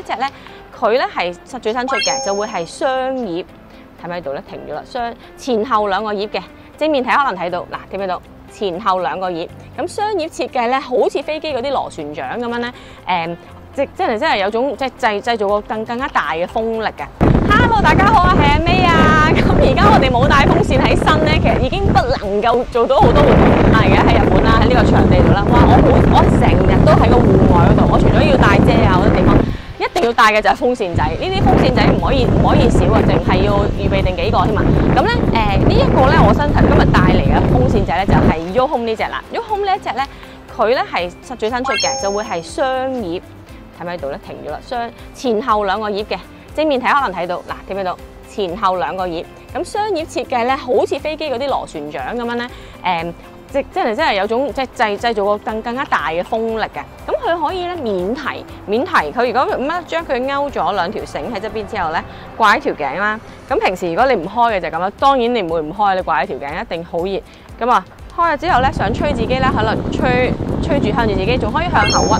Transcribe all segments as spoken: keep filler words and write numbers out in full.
隻咧，佢咧係最新出嘅，就會係雙葉，睇唔睇到咧？停咗啦，雙前後兩個葉嘅，正面睇可能睇到，嗱睇唔睇到？前後兩個葉，咁雙葉設計咧，好似飛機嗰啲螺旋槳咁樣咧，誒、嗯，即即係真係有種即係製製造個更更加大嘅風力嘅。Hello， 大家好啊，係阿 May 啊，咁而家我哋冇帶風扇喺身咧，其實已經不能夠做到好多活動係嘅，喺日本啦，喺呢個場地度啦，哇！我好我成日都喺個戶外嗰度，我除咗要帶遮啊好多地方。一定要帶嘅就係風扇仔，呢啲風扇仔唔可以唔可以少啊，淨係要預備定幾個添嘛。咁咧誒呢一個咧，我新提今日帶嚟嘅風扇仔咧就係 Yohome 呢隻啦。Yohome 呢一隻咧，佢咧係最新出嘅，就會係雙葉，睇唔睇到咧？停咗啦，雙前後兩個葉嘅，正面睇可能睇到，嗱睇唔睇到？前後兩個葉，咁雙葉設計咧，好似飛機嗰啲螺旋槳咁樣咧，誒、嗯。即真係真係有種即係製製造個更更加大嘅風力嘅，咁佢可以咧免提免提，佢如果咁樣將佢勾咗兩條繩喺側邊之後咧，掛喺條頸啦。咁平時如果你唔開嘅就咁啦，當然你唔會唔開，你掛喺條頸一定好熱。咁啊，開咗之後咧，想吹自己咧，可能吹吹住向住自己，仲可以向後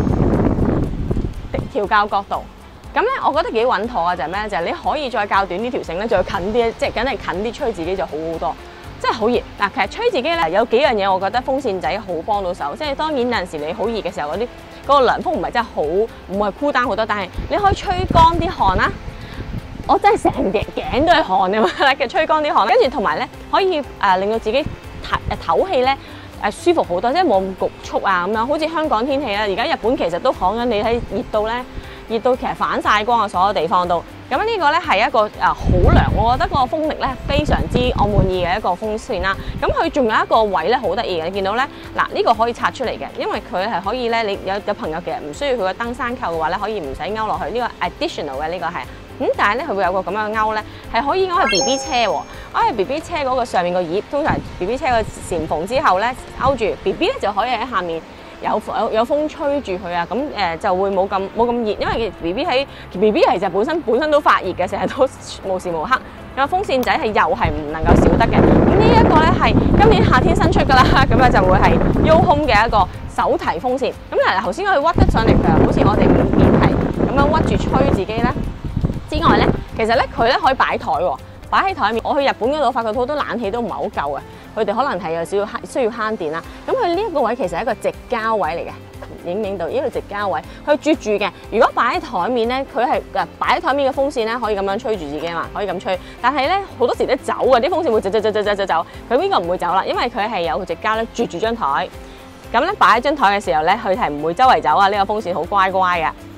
屈調校角度。咁咧，我覺得幾穩妥啊！就係咩？就係你可以再較短呢條繩咧，再近啲，即係梗係近啲吹自己就好好多。真係好熱嗱，其實吹自己咧有幾樣嘢，我覺得風扇仔好幫到手。即係當然有陣時你好熱嘅時候，嗰啲嗰個涼風唔係真係好，唔係孤單好多，但係你可以吹乾啲汗啦。我真係成隻頸都係汗啊嘛，嘅吹乾啲汗，跟住同埋咧可以誒、呃、令到自己唞誒唞氣咧誒舒服好多，即係冇咁焗促啊咁樣。好似香港天氣咧，而家日本其實都講緊你喺熱到咧，熱到其實反晒光啊，所有地方都。咁呢個咧係一個誒好涼，我覺得個風力咧非常之我滿意嘅一個風扇啦。咁佢仲有一個位咧好得意嘅，你見到咧嗱呢個可以拆出嚟嘅，因為佢係可以咧，你有有朋友其實唔需要佢個登山扣嘅話咧，可以唔使勾落去。呢個 additional 嘅呢個係，咁但係咧佢會有個咁樣嘅勾咧，係可以勾去 B B 車喎，勾去 B B 車嗰個上面個葉，通常 B B 車個簷篷之後咧勾住 B B 咧就可以喺下面。有有有風吹住佢啊，咁誒就會冇咁冇咁熱，因為 B B 喺 B B 其實本身本身都發熱嘅，成日都無時無刻。咁風扇仔係又係唔能夠少得嘅。咁呢一個咧係今年夏天新出㗎啦，咁啊就會係 Yohome 嘅一個手提風扇。咁嗱頭先我哋屈得上嚟，譬如好似我哋面提咁樣屈住吹自己咧之外咧，其實咧佢咧可以擺台喎，擺喺台面。我去日本嗰度發覺好多冷氣都唔係好夠啊。佢哋可能係有少少需要慳電啦，咁佢呢一個位其實係一個直膠位嚟嘅，影影到呢個直膠位，佢啜住嘅。如果擺喺台面咧，佢係誒擺喺台面嘅風扇咧，可以咁樣吹住自己嘛，可以咁吹。但係咧好多時都走嘅，啲風扇會走走走走走走走，佢呢個唔會走啦，因為佢係有個直膠咧啜住張台。咁咧擺喺張台嘅時候咧，佢係唔會周圍走啊！呢個風扇好乖乖嘅。